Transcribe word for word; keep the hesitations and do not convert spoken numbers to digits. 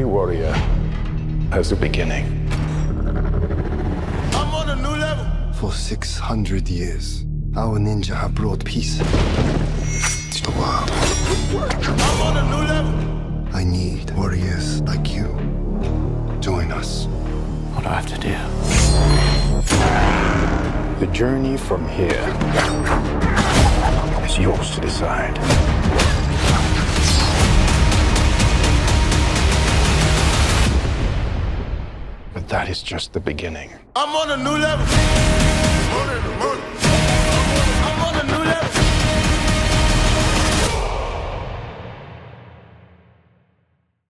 warrior has a beginning. I'm on a new level. For six hundred years, our ninja have brought peace to the world. I'm on a new level. I need warriors like you. Join us. What do I have to do? The journey from here is yours to decide. But that is just the beginning. I'm on a new level.